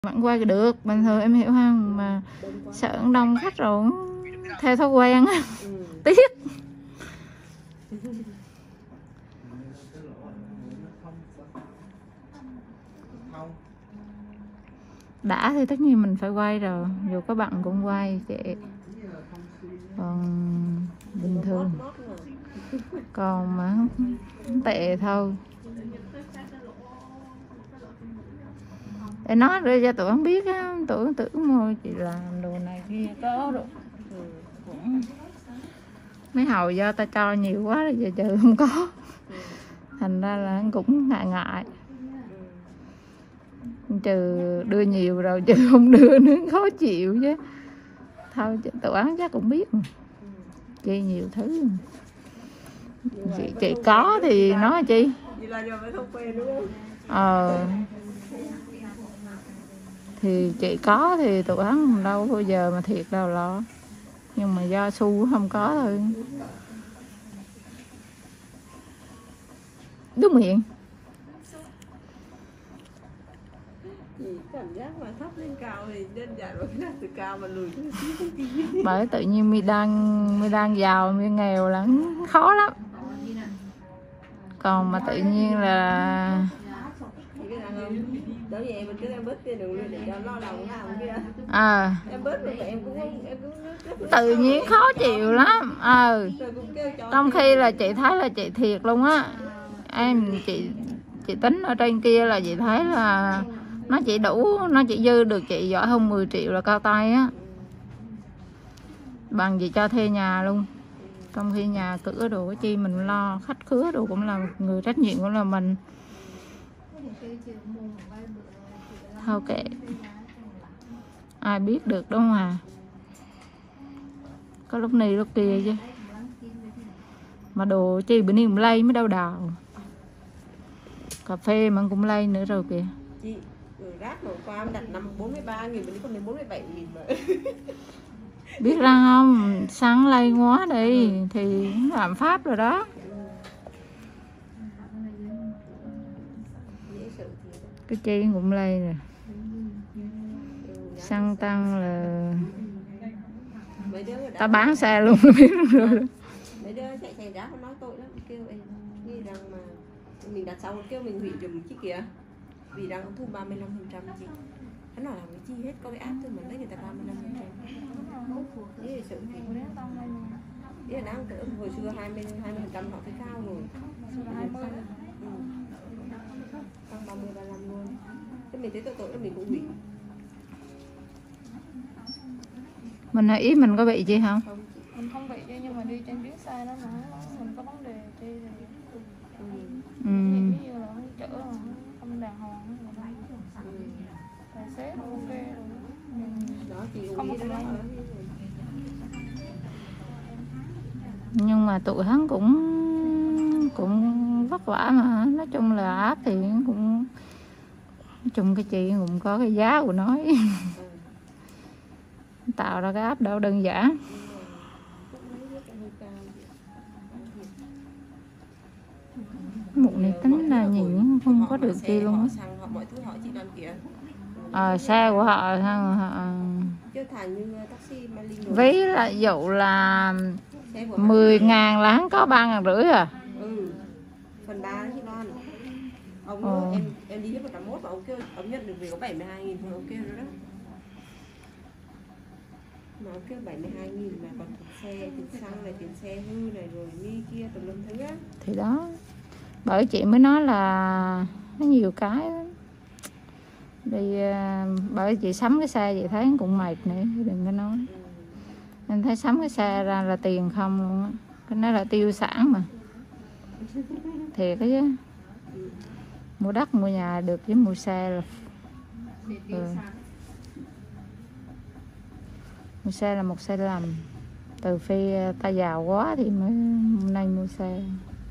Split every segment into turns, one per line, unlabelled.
Vẫn quay được bình thường, em hiểu không, mà sợ đông khách rồi theo thói quen á. Tiếc. Đã thì tất nhiên mình phải quay rồi, dù có bận cũng quay chị. Còn bình thường, còn mà tệ thôi. Để nói rồi cho tụi không biết á, tụi tưởng thôi chị làm đồ này kia có rồi. Cũng mấy hồi do ta cho nhiều quá rồi giờ không có, thành ra là cũng ngại ngại. Trừ đưa nhiều rồi chứ không đưa nữa khó chịu chứ. Thôi tụi ăn chắc cũng biết mà. Chi nhiều thứ. Chị có thì nói chi. Thì chị có thì tụi hắn đâu bao giờ mà thiệt đâu lo. Nhưng mà do xu không có thôi. Đúng miệng.
Cảm giác mà thấp lên cao thì đơn giản là cái từ cao mà lùi xuống tí.
Bởi tự nhiên mi đang giàu mi nghèo là khó lắm. Còn mà tự nhiên là
đó vậy mình cứ em bớt tiền đường để cho lo lòng làm kia.
Em
bớt rồi em cũng
tự nhiên khó chịu lắm. Trong khi là chị thấy là chị thiệt luôn á. Chị tính ở trên kia là chị thấy là nó chỉ đủ, nó chỉ dư được chị giỏi hơn 10 triệu là cao tay á. Bằng gì cho thuê nhà luôn. Trong khi nhà cửa đồ cái chi mình lo, khách khứa đồ cũng là người trách nhiệm, cũng là mình. Thôi kệ, ai biết được đâu mà. Có lúc này lúc kia chứ. Mà đồ chi bữa nay cũng lây mới đau đầu. Cà phê mà cũng lây nữa rồi kìa.
Chị, rác hôm qua em đặt 43.000, bữa nay còn đến 47.000 mà.
Biết ra không, sáng lây quá đi thì làm pháp rồi đó. Cái chi cũng lây rồi. Xăng tăng là ta bán xe luôn biết rồi.
Mấy đứa chạy rác nói tội lắm, kêu em nghĩ rằng mà mình đặt xong kêu mình hủy dùm chứ kìa, vì đang thu 35% chị. Hắn nói là cái chi hết, có cái app thôi mà lấy người ta 35%. Thế thì sự thì ý là đang hồi xưa 20% họ thấy cao rồi. Tăng 30-35 luôn. Thế mình thấy tội là mình cũng hủy.
Mình hỏi ý mình có bị gì không?
Mình không bị chứ, nhưng mà đi trên chuyến xe đó mà mình có vấn đề chi thì ví dụ là chở không đàng hoàng tài xế ok rồi không có lắm.
Nhưng mà tụi hắn cũng vất vả mà. Nói chung là áp thì cũng, nói chung cái chị cũng có cái giá của nó. Tạo ra cái áp đâu đơn giản. Một này tính là nhìn không có được kia luôn á. Xe của họ ví là dụ là 10.000 là hắn có 3.500 à.
Phần 3 chứ con. Em đi hết 101 mà ông nhận được về có 72.000 thì ok rồi đó. Mà ông kêu 72.000 mà còn tiền xe, tiền xăng này, tiền xe hư này rồi mi kia tùm lum thứ á.
Thì đó, bởi chị mới nói là nó nhiều cái đó. Đi bởi chị sắm cái xe chị thấy cũng mệt nữa, đừng có nói. Em thấy sắm cái xe ra là tiền không luôn á. Cái đó là tiêu sản mà. Thiệt đó chứ. Mua đất mua nhà được với mua xe là mua xe là một sai lầm. Từ khi ta giàu quá thì mới nên mua xe.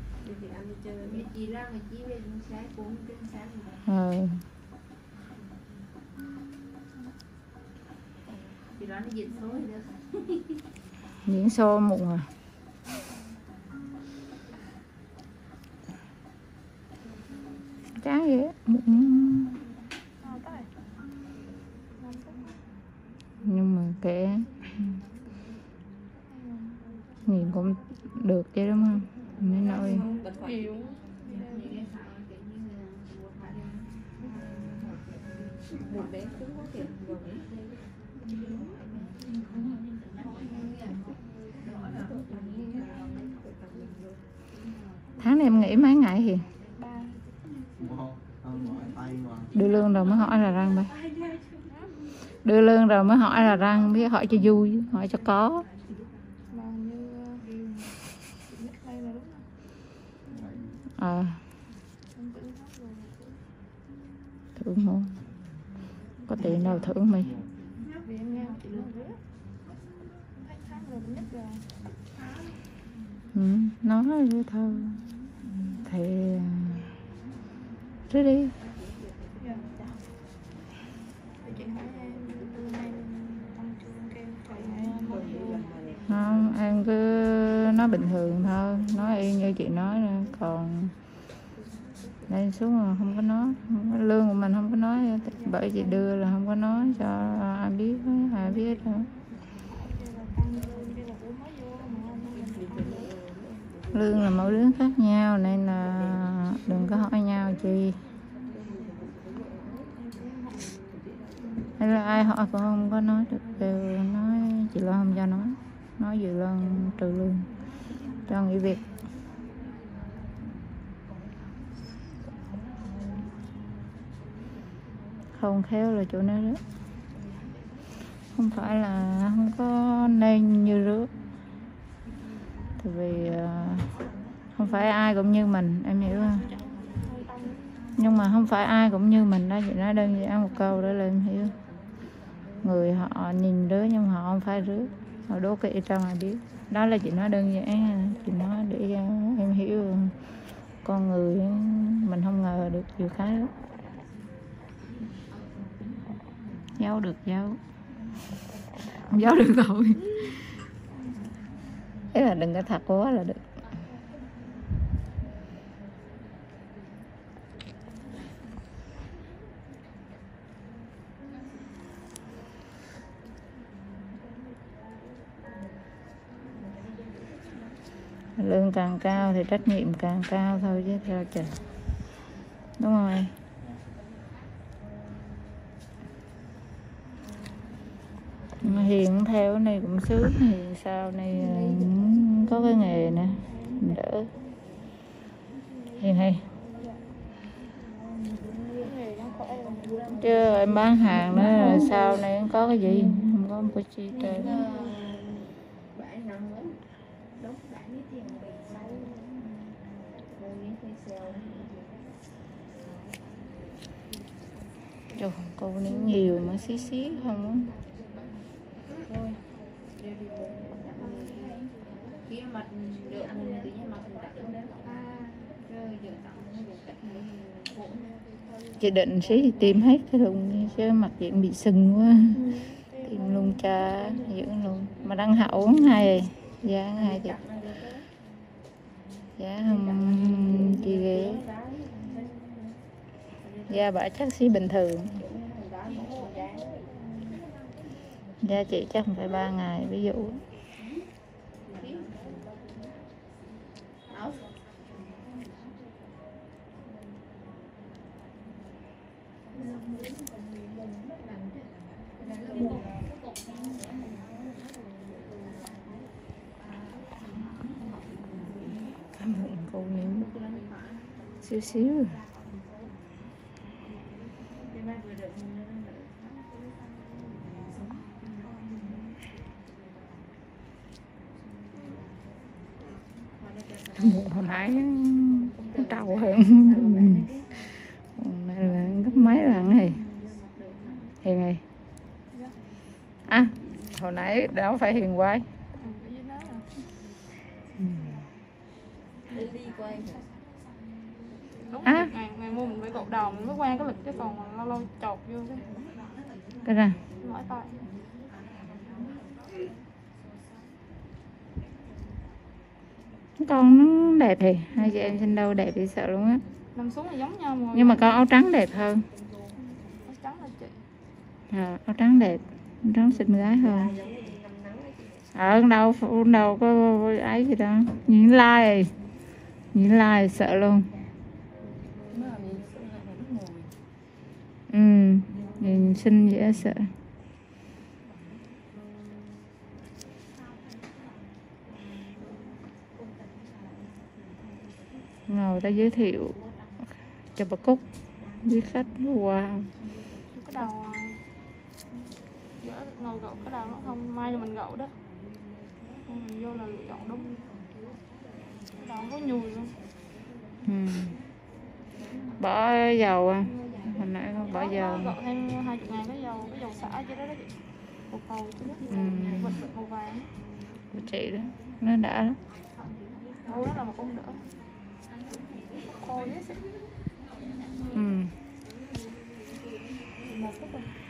Diễn số muộn à. Chán vậy. kệ, nhìn cũng được chứ đúng không, nên nội
bật khỏi
Nhiều.
một bé cũng có kiểu vừa đấy.
tháng này em nghỉ mấy ngày thì
3.
đưa lương rồi mới hỏi là răng ba, đưa lương rồi mới hỏi là răng, biết hỏi cho vui, hỏi cho có.
Mà như nhất đây là đúng không?
À,
Em tự hết rồi.
thưởng không, có tiền đâu thưởng mày.
Vì em nghe chị nói rứa. Thấy tháng rồi cũng nhất rồi.
Nói vậy thôi thì rứa đi.
Dạ. Thì chị hỏi em từ nay tăng chương kêu thầy em hỏi vô.
Không, em cứ nói bình thường thôi, nói y như chị nói nè, còn lên xuống mà không có nói, lương của mình không có nói, bởi chị đưa là không có nói cho ai biết, ai biết đâu.
Kêu là tăng lương, kêu là ủa mới vô mà không.
Lương là mỗi đứa khác nhau nên là đừng có hỏi nhau chi, hay là ai hỏi cũng không có nói được, đều nói chị lo không cho nói dự lo trừ lương cho nghỉ việc. Không khéo là chỗ này đó, không phải là không có nên như rứa, tại vì không phải ai cũng như mình, em hiểu không, nhưng mà không phải ai cũng như mình đó, chị nói đơn giản một câu đó là em hiểu. Người họ nhìn rứa nhưng mà họ không phải rứa, họ đố kỵ cho mà biết, đó là chị nói đơn giản, chị nói để em hiểu con người mình không ngờ được nhiều cái đó. Giấu được giấu, không giấu được thôi, thế là đừng có thật quá là được. Lương càng cao thì trách nhiệm càng cao thôi chứ sao trời, đúng không em? Mà Hiền theo cái này cũng sướng, thì sau này có cái nghề nè đỡ. Hiền hay chứ em bán hàng nữa rồi sau này có cái gì không có một cái chi trên. Trời, cô này nhiều mà xí xí không á. Chị định xí thì tìm hết cái thùng chứ mặt diện bị sưng quá, tìm luôn cha dưỡng luôn, mà đăng hậu hay giá hay thì giá không chi ghê, da bả chắc xí bình thường, da chị chắc không phải 3 ngày ví dụ. Cảm ơn cô nín xíu xíu. Hồi nãy trâu hơn này là gấp mấy lần này Hiền này à, hồi nãy đâu phải Hiền quay
Đúng à. Ngày mua mình phải cột đầu mình mới qua cái lịch chứ còn lâu lâu chột vô
cái ra
mỏi tay.
con nó đẹp thì hai chị em sinh đâu đẹp thì sợ luôn á.
Nằm xuống là giống nhau mà.
Nhưng mà con áo trắng đẹp hơn.
Áo trắng là chị.
Áo trắng đẹp. Rắn xinh gái hơn.
giống như đi ngâm nắng ấy chị.
Ở đâu có ấy gì đâu. Nhìn like nhìn like sợ luôn.
Mà mình sợ lại là nó ngồi.
Nhìn xinh dễ sợ. Ngồi ta giới thiệu cho bà Cúc với khách. Wow.
Cái đầu giữa ngồi gậu cái đầu nó không mai cho mình gậu đó. Mình vô là lựa chọn đúng. Cái đầu có nhùi luôn.
Bỏ dầu à? Hồi nãy con bỏ dầu.
Gậu thêm 20.000 cái dầu xả chứ đó đó chị. Bột cầu chứ đó. Vật màu vàng.
Của chị đó, nó đã lắm.
Đâu đó là một con đỡ. Khô dễ xịn.
Ừ.
Một phút rồi.